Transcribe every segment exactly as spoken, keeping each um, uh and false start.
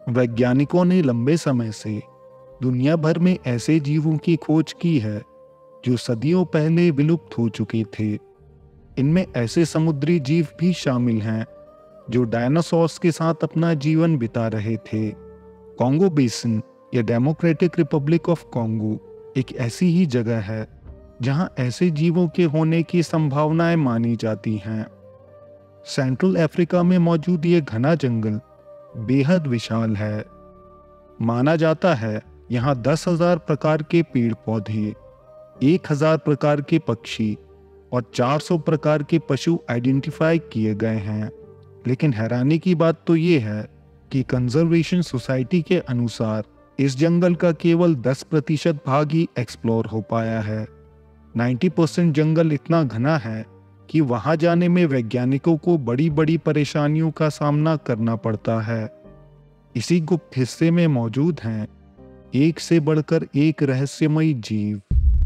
वैज्ञानिकों ने लंबे समय से दुनिया भर में ऐसे जीवों की खोज की है जो सदियों पहले विलुप्त हो चुके थे। इनमें ऐसे समुद्री जीव भी शामिल हैं जो डायनासोर्स के साथ अपना जीवन बिता रहे थे। कॉन्गो बेसिन या डेमोक्रेटिक रिपब्लिक ऑफ कॉन्गो एक ऐसी ही जगह है जहां ऐसे जीवों के होने की संभावनाएं मानी जाती हैं। सेंट्रल अफ्रीका में मौजूद ये घना जंगल बेहद विशाल है। माना जाता है यहाँ दस हजार प्रकार के पेड़ पौधे, एक हजार प्रकार के पक्षी और चार सौ प्रकार के पशु आइडेंटिफाई किए गए हैं। लेकिन हैरानी की बात तो ये है कि कंजर्वेशन सोसाइटी के अनुसार इस जंगल का केवल दस प्रतिशत भाग ही एक्सप्लोर हो पाया है। नब्बे परसेंट जंगल इतना घना है कि वहां जाने में वैज्ञानिकों को बड़ी बड़ी परेशानियों का सामना करना पड़ता है। इसी गुप्त हिस्से में मौजूद हैं एक से बढ़कर एक रहस्यमयी जीव।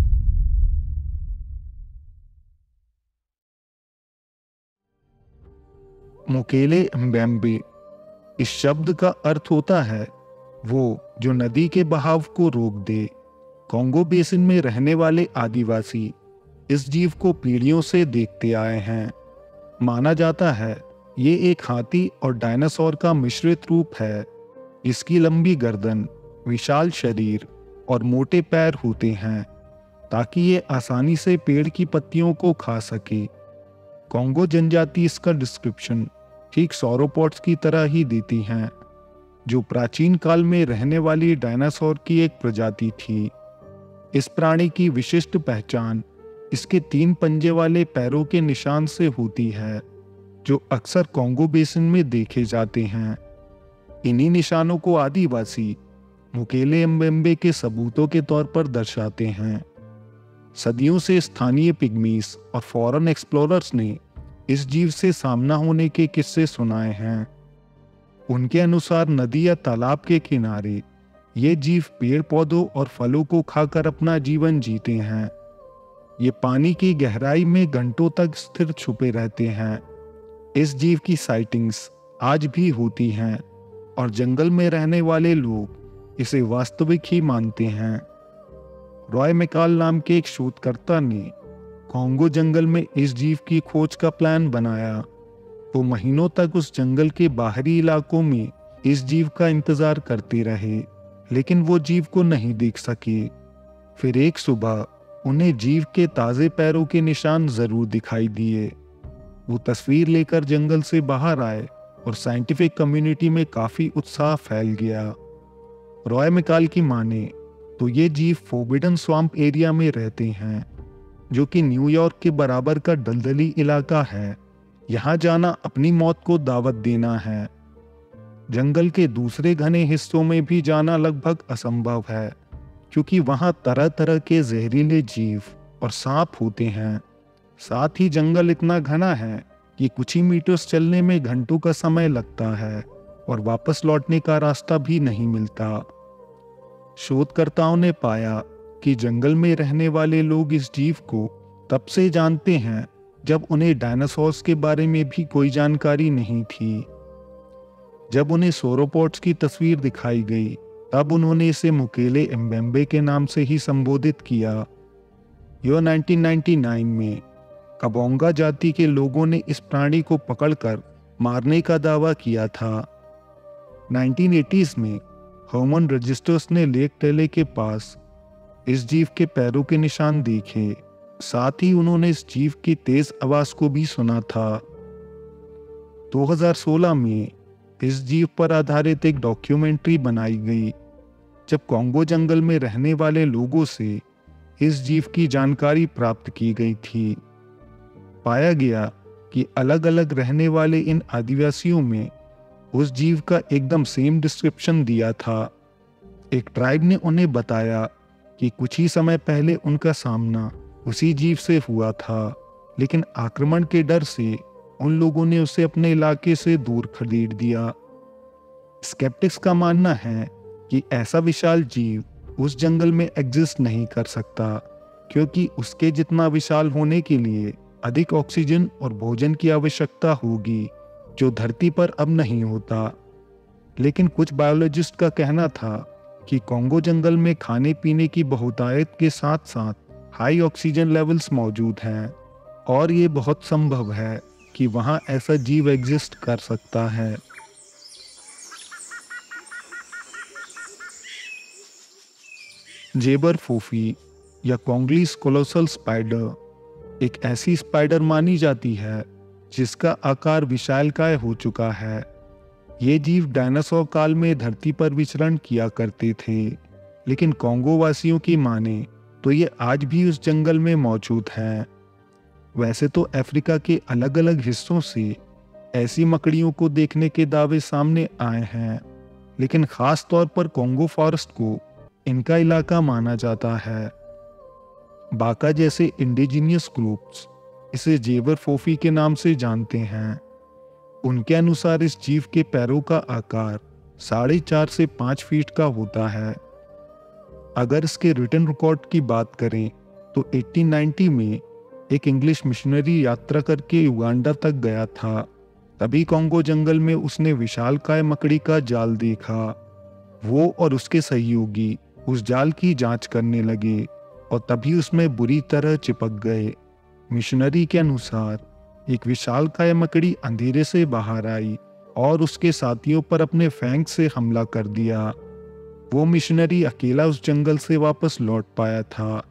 मुकेले एम्बेम्बे। इस शब्द का अर्थ होता है वो जो नदी के बहाव को रोक दे। कॉन्गो बेसिन में रहने वाले आदिवासी इस जीव को पीढ़ियों से देखते आए हैं। माना जाता है ये एक हाथी और डायनासोर का मिश्रित रूप है जिसकी लंबी गर्दन, विशाल शरीर और मोटे पैर होते हैं ताकि ये आसानी से पेड़ की पत्तियों को खा सके। कॉन्गो जनजाति इसका डिस्क्रिप्शन ठीक सौरोपॉड्स की तरह ही देती हैं, जो प्राचीन काल में रहने वाली डायनासोर की एक प्रजाति थी। इस प्राणी की विशिष्ट पहचान इसके तीन पंजे वाले पैरों के निशान से होती है, जो अक्सर कॉन्गो बेसिन में देखे जाते हैं। इन्हीं निशानों को आदिवासी मुकेले एम्बेम्बे के सबूतों के तौर पर दर्शाते हैं। सदियों से स्थानीय पिग्मीज और फॉरेन एक्सप्लोरर्स ने इस जीव से सामना होने के किस्से सुनाए हैं। उनके अनुसार नदी या तालाब के किनारे ये जीव पेड़ पौधों और फलों को खाकर अपना जीवन जीते हैं। ये पानी की गहराई में घंटों तक स्थिर छुपे रहते हैं। इस जीव की साइटिंग्स आज भी होती हैं और जंगल में रहने वाले लोग इसे वास्तविक ही मानते हैं। रॉय मैकाल नाम के एक शोधकर्ता ने कॉन्गो जंगल में इस जीव की खोज का प्लान बनाया। वो महीनों तक उस जंगल के बाहरी इलाकों में इस जीव का इंतजार करते रहे, लेकिन वो जीव को नहीं देख सके। फिर एक सुबह उन्हें जीव के ताजे पैरों के निशान जरूर दिखाई दिए। वो तस्वीर लेकर जंगल से बाहर आए और साइंटिफिक कम्युनिटी में काफी उत्साह फैल गया। रॉय मैकाल की माने तो ये जीव फोर्बिडन स्वैम्प एरिया में रहते हैं, जो कि न्यूयॉर्क के बराबर का दलदली इलाका है। यहाँ जाना अपनी मौत को दावत देना है। जंगल के दूसरे घने हिस्सों में भी जाना लगभग असंभव है, क्योंकि वहाँ तरह तरह के जहरीले जीव और सांप होते हैं। साथ ही जंगल इतना घना है कि कुछ ही मीटर्स चलने में घंटों का समय लगता है और वापस लौटने का रास्ता भी नहीं मिलता। शोधकर्ताओं ने पाया कि जंगल में रहने वाले लोग इस जीव को तब से जानते हैं जब उन्हें डायनासोर्स के बारे में भी कोई जानकारी नहीं थी। जब उन्हें सोरोपॉड्स की तस्वीर दिखाई गई, तब उन्होंने इसे मुकेले एम्बेम्बे के नाम से ही संबोधित किया। यह उन्नीस सौ निन्यानवे में काबोंगा जाति के लोगों ने इस प्राणी को पकड़कर मारने का दावा किया था। नाइनटीन एटीज़ में ह्यूमन रजिस्टर्स ने लेक टेले के पास इस जीव के पैरों के निशान देखे। साथ ही उन्होंने इस जीव की तेज आवाज को भी सुना था। दो हज़ार सोलह में इस जीव पर आधारित एक डॉक्यूमेंट्री बनाई गई, जब कॉन्गो जंगल में रहने वाले लोगों से इस जीव की जानकारी प्राप्त की गई थी। पाया गया कि अलग अलग रहने वाले इन आदिवासियों में उस जीव का एकदम सेम डिस्क्रिप्शन दिया था। एक ट्राइब ने उन्हें बताया कि कुछ ही समय पहले उनका सामना उसी जीव से हुआ था, लेकिन आक्रमण के डर से उन लोगों ने उसे अपने इलाके से दूर खदेड़ दिया। स्केप्टिक्स का मानना है कि ऐसा विशाल जीव उस जंगल में एग्जिस्ट नहीं कर सकता, क्योंकि उसके जितना विशाल होने के लिए अधिक ऑक्सीजन और भोजन की आवश्यकता होगी, जो धरती पर अब नहीं होता। लेकिन कुछ बायोलॉजिस्ट का कहना था कि कॉन्गो जंगल में खाने पीने की बहुतायत के साथ साथ हाई ऑक्सीजन लेवल्स मौजूद हैं और ये बहुत संभव है कि वहाँ ऐसा जीव एग्जिस्ट कर सकता है। जेबर फोफी या कॉन्गलीस कोलोसल स्पाइडर एक ऐसी स्पाइडर मानी जाती है जिसका आकार विशालकाय हो चुका है। ये जीव डायनासोर काल में धरती पर विचरण किया करते थे, लेकिन कॉन्गो वासियों की माने तो ये आज भी उस जंगल में मौजूद हैं। वैसे तो अफ्रीका के अलग अलग हिस्सों से ऐसी मकड़ियों को देखने के दावे सामने आए हैं, लेकिन खास तौर पर कॉन्गो फॉरेस्ट को इनका इलाका माना जाता है। बाका जैसे इंडिजिनियस ग्रुप्स इसे जेबर फोफी के नाम से जानते हैं। उनके अनुसार इस जीव के पैरों का आकार साढ़े चार से पाँच फीट का होता है। अगर इसके रिटन रिकॉर्ड की बात करें तो अठारह सौ नब्बे में एक इंग्लिश मिशनरी यात्रा करके युगांडा तक गया था। तभी कॉन्गो जंगल में उसने विशालकाय मकड़ी का जाल देखा। वो और उसके सहयोगी उस जाल की जांच करने लगे और तभी उसमें बुरी तरह चिपक गए। मिशनरी के अनुसार एक विशालकाय मकड़ी अंधेरे से बाहर आई और उसके साथियों पर अपने फैंक से हमला कर दिया। वो मिशनरी अकेला उस जंगल से वापस लौट पाया था।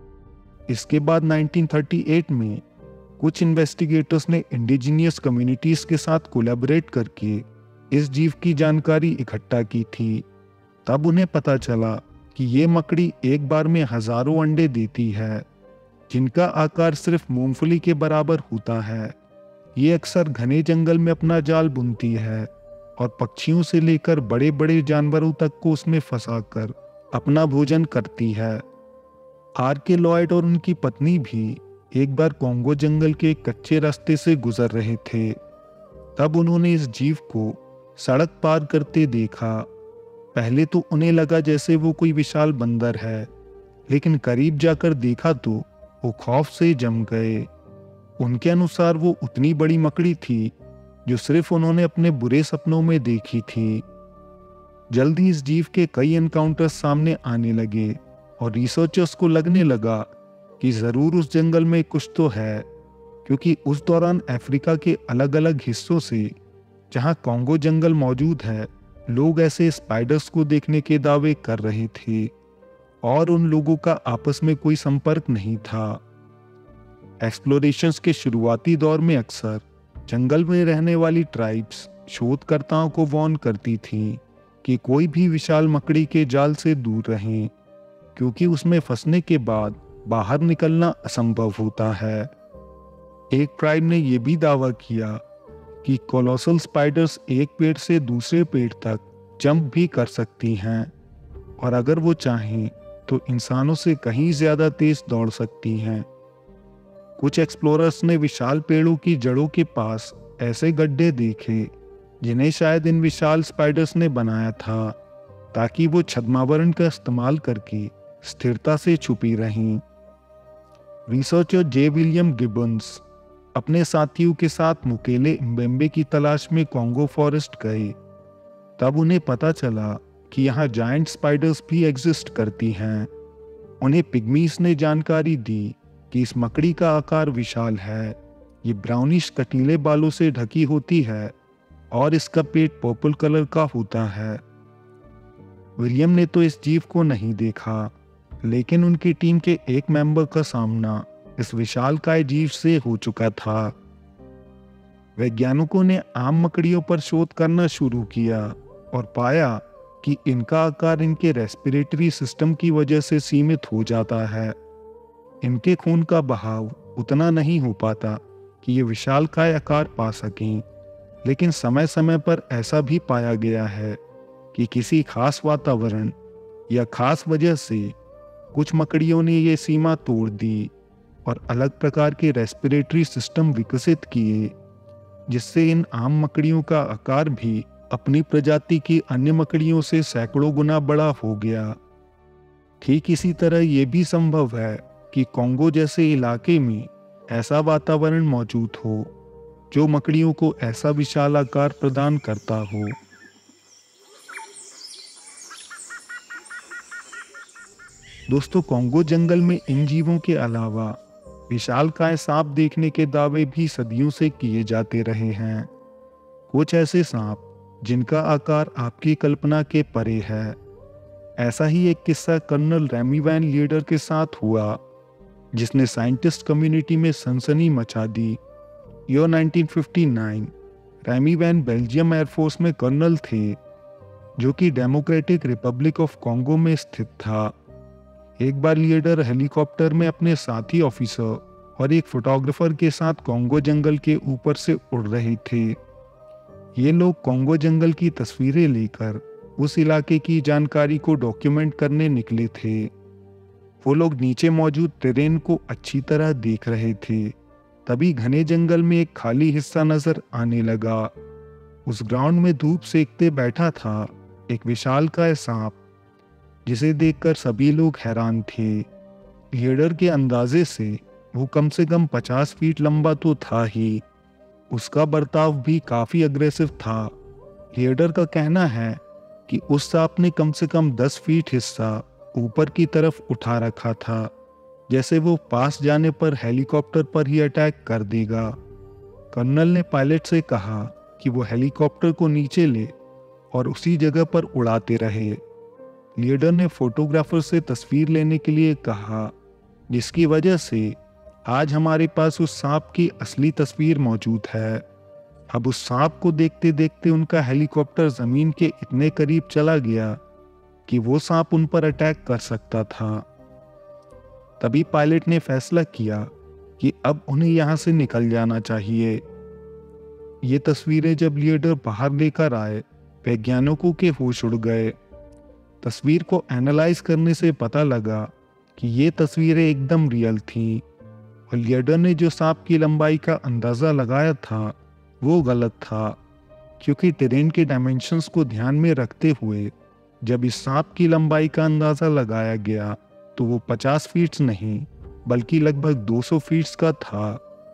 इसके बाद उन्नीस सौ अड़तीस में कुछ इन्वेस्टिगेटर्स ने इंडिजिनियस कम्युनिटीज के साथ कोलैबोरेट करके इस जीव की जानकारी इकट्ठा की थी। तब उन्हें पता चला कि ये मकड़ी एक बार में हजारों अंडे देती है, जिनका आकार सिर्फ मूंगफली के बराबर होता है। ये अक्सर घने जंगल में अपना जाल बुनती है और पक्षियों से लेकर बड़े बड़े जानवरों तक को उसमें फंसाकर अपना भोजन करती है। आर के लॉयड और उनकी पत्नी भी एक बार कॉन्गो जंगल के एक कच्चे रास्ते से गुजर रहे थे। तब उन्होंने इस जीव को सड़क पार करते देखा। पहले तो उन्हें लगा जैसे वो कोई विशाल बंदर है, लेकिन करीब जाकर देखा तो वो खौफ से जम गए। उनके अनुसार वो उतनी बड़ी मकड़ी थी जो सिर्फ उन्होंने अपने बुरे सपनों में देखी थी। जल्द ही इस जीव के कई एनकाउंटर्स सामने आने लगे और रिसर्चर्स को लगने लगा कि जरूर उस जंगल में कुछ तो है, क्योंकि उस दौरान अफ्रीका के अलग अलग हिस्सों से जहां कॉन्गो जंगल मौजूद है, लोग ऐसे स्पाइडर्स को देखने के दावे कर रहे थे और उन लोगों का आपस में कोई संपर्क नहीं था। एक्सप्लोरेशंस के शुरुआती दौर में अक्सर जंगल में रहने वाली ट्राइब्स शोधकर्ताओं को वार्न करती थीं कि कोई भी विशाल मकड़ी के जाल से दूर रहें, क्योंकि उसमें फंसने के बाद बाहर निकलना असंभव होता है। एक ट्राइब ने यह भी दावा किया कि कोलोसल स्पाइडर्स एक पेड़ से दूसरे पेड़ तक जंप भी कर सकती हैं और अगर वो चाहें तो इंसानों से कहीं ज्यादा तेज दौड़ सकती हैं। कुछ एक्सप्लोरर्स ने विशाल पेड़ों की जड़ों के पास ऐसे गड्ढे देखे जिन्हें शायद इन विशाल स्पाइडर्स ने बनाया था, ताकि वो छद्मावरण का इस्तेमाल करके स्थिरता से छुपी रहें। रिसर्चर जे विलियम गिब्बन्स अपने साथियों के साथ मुकेले म्बेम्बे की तलाश में कॉन्गो फॉरेस्ट गए। तब उन्हें पता चला कि यहाँ जायंट स्पाइडर्स भी एग्जिस्ट करती हैं। उन्हें पिग्मीज ने जानकारी दी कि इस मकड़ी का आकार विशाल है, ये ब्राउनिश कटीले बालों से ढकी होती है और इसका पेट पर्पल कलर का होता है। विलियम ने तो इस जीव को नहीं देखा, लेकिन उनकी टीम के एक मेंबर का सामना इस विशालकाय जीव से हो चुका था। वैज्ञानिकों ने आम मकड़ियों पर शोध करना शुरू किया और पाया कि इनका आकार इनके रेस्पिरेटरी सिस्टम की वजह से सीमित हो जाता है। इनके खून का बहाव उतना नहीं हो पाता कि ये विशालकाय आकार पा सकें, लेकिन समय समय पर ऐसा भी पाया गया है कि किसी खास वातावरण या खास वजह से कुछ मकड़ियों ने ये सीमा तोड़ दी और अलग प्रकार के रेस्पिरेटरी सिस्टम विकसित किए, जिससे इन आम मकड़ियों का आकार भी अपनी प्रजाति की अन्य मकड़ियों से सैकड़ों गुना बड़ा हो गया। ठीक इसी तरह ये भी संभव है कि कॉन्गो जैसे इलाके में ऐसा वातावरण मौजूद हो जो मकड़ियों को ऐसा विशाल आकार प्रदान करता हो। दोस्तों, कॉन्गो जंगल में इन जीवों के अलावा विशालकाय सांप देखने के दावे भी सदियों से किए जाते रहे हैं। कुछ ऐसे सांप जिनका आकार आपकी कल्पना के परे है। ऐसा ही एक किस्सा कर्नल रेमी वैन लीडर के साथ हुआ, जिसने साइंटिस्ट कम्युनिटी में सनसनी मचा दी। Year nineteen fifty nine, Remy van Belgium air force में कर्नल थे, जो कि डेमोक्रेटिक रिपब्लिक ऑफ कॉन्गो में स्थित था। एक बार लीडर हेलीकॉप्टर में अपने साथी ऑफिसर और एक फोटोग्राफर के साथ कॉन्गो जंगल के ऊपर से उड़ रहे थे। ये लोग कॉन्गो जंगल की तस्वीरें लेकर उस इलाके की जानकारी को डॉक्यूमेंट करने निकले थे। वो लोग नीचे मौजूद टेरेन को अच्छी तरह देख रहे थे। तभी घने जंगल में एक खाली हिस्सा नजर आने लगा। उस ग्राउंड में धूप सेकते बैठा था एक विशालकाय सांप, जिसे देखकर सभी लोग हैरान थे। लीडर के अंदाजे से वो कम से कम पचास फीट लंबा तो था ही। उसका बर्ताव भी काफी अग्रेसिव था। लीडर का कहना है कि उस सांप ने कम से कम दस फीट हिस्सा ऊपर की तरफ उठा रखा था, जैसे वो पास जाने पर हेलीकॉप्टर पर ही अटैक कर देगा। कर्नल ने पायलट से कहा कि वो हेलीकॉप्टर को नीचे ले और उसी जगह पर उड़ाते रहे। लीडर ने फोटोग्राफर से तस्वीर लेने के लिए कहा, जिसकी वजह से आज हमारे पास उस सांप की असली तस्वीर मौजूद है। अब उस सांप को देखते देखते उनका हेलीकॉप्टर जमीन के इतने करीब चला गया कि वो सांप उन पर अटैक कर सकता था। तभी पायलट ने फैसला किया कि अब उन्हें यहां से निकल जाना चाहिए। ये तस्वीरें जब लीडर बाहर लेकर आए, वैज्ञानिकों के होश उड़ गए। तस्वीर को एनालाइज करने से पता लगा कि ये तस्वीरें एकदम रियल थीं और लीडर ने जो सांप की लंबाई का अंदाजा लगाया था वो गलत था, क्योंकि टेरेन के डायमेंशंस को ध्यान में रखते हुए जब इस सांप की लंबाई का अंदाजा लगाया गया तो वो पचास फीट नहीं बल्कि लगभग दो सौ फीट का था।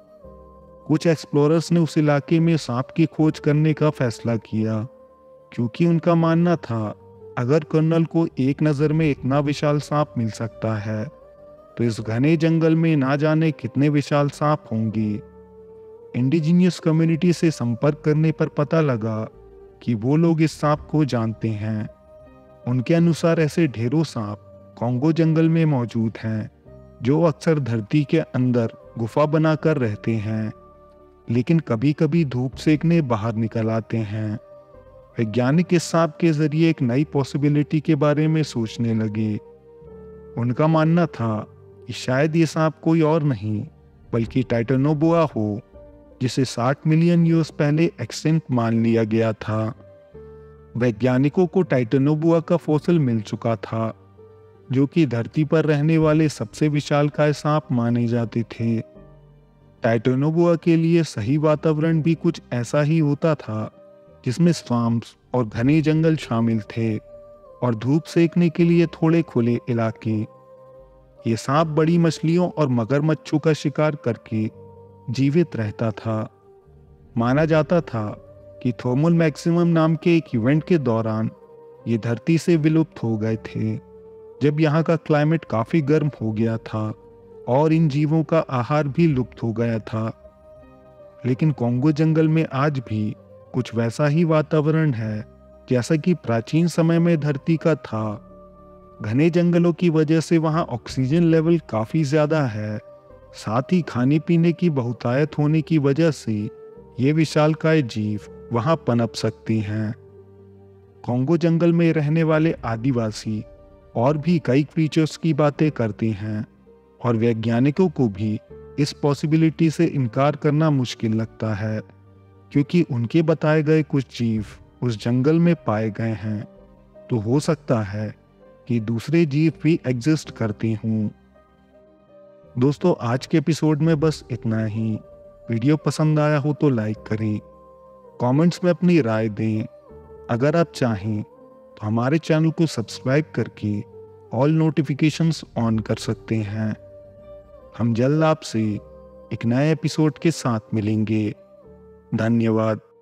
कुछ एक्सप्लोरर्स ने उस इलाके में सांप की खोज करने का फैसला किया, क्योंकि उनका मानना था अगर कर्नल को एक नज़र में इतना विशाल सांप मिल सकता है तो इस घने जंगल में ना जाने कितने विशाल सांप होंगे। इंडिजिनियस कम्युनिटी से संपर्क करने पर पता लगा कि वो लोग इस सांप को जानते हैं। उनके अनुसार ऐसे ढेरों सांप कॉन्गो जंगल में मौजूद हैं, जो अक्सर धरती के अंदर गुफा बनाकर रहते हैं, लेकिन कभी कभी धूप सेकने बाहर निकल आते हैं। वैज्ञानिक इस सांप के जरिए एक नई पॉसिबिलिटी के बारे में सोचने लगे। उनका मानना था कि शायद ये सांप कोई और नहीं बल्कि टाइटेनोबोआ हो, जिसे साठ मिलियन ईयर्स पहले एक्सटिंक्ट मान लिया गया था। वैज्ञानिकों को टाइटेनोबोआ का फॉसिल मिल चुका था, जो कि धरती पर रहने वाले सबसे विशालकाय सांप माने जाते थे। टाइटेनोबोआ के लिए सही वातावरण भी कुछ ऐसा ही होता था, जिसमें स्वाम्प्स और घने जंगल शामिल थे और धूप सेकने के लिए थोड़े खुले इलाके। ये सांप बड़ी मछलियों और मगरमच्छों का शिकार करके जीवित रहता था। माना जाता था कि थर्मल मैक्सिमम नाम के एक इवेंट के दौरान ये धरती से विलुप्त हो गए थे, जब यहाँ का क्लाइमेट काफी गर्म हो गया था और इन जीवों का आहार भी लुप्त हो गया था। लेकिन कॉन्गो जंगल में आज भी कुछ वैसा ही वातावरण है जैसा कि प्राचीन समय में धरती का था। घने जंगलों की वजह से वहाँ ऑक्सीजन लेवल काफी ज्यादा है। साथ ही खाने पीने की बहुतायत होने की वजह से ये विशालकाय जीव वहाँ पनप सकती हैं। कॉन्गो जंगल में रहने वाले आदिवासी और भी कई क्रीचर्स की बातें करते हैं और वैज्ञानिकों को भी इस पॉसिबिलिटी से इनकार करना मुश्किल लगता है, क्योंकि उनके बताए गए कुछ जीव उस जंगल में पाए गए हैं। तो हो सकता है कि दूसरे जीव भी एग्जिस्ट करते हों। दोस्तों, आज के एपिसोड में बस इतना ही। वीडियो पसंद आया हो तो लाइक करें, कमेंट्स में अपनी राय दें। अगर आप चाहें तो हमारे चैनल को सब्सक्राइब करके ऑल नोटिफिकेशंस ऑन कर सकते हैं। हम जल्द आपसे एक नए एपिसोड के साथ मिलेंगे। धन्यवाद।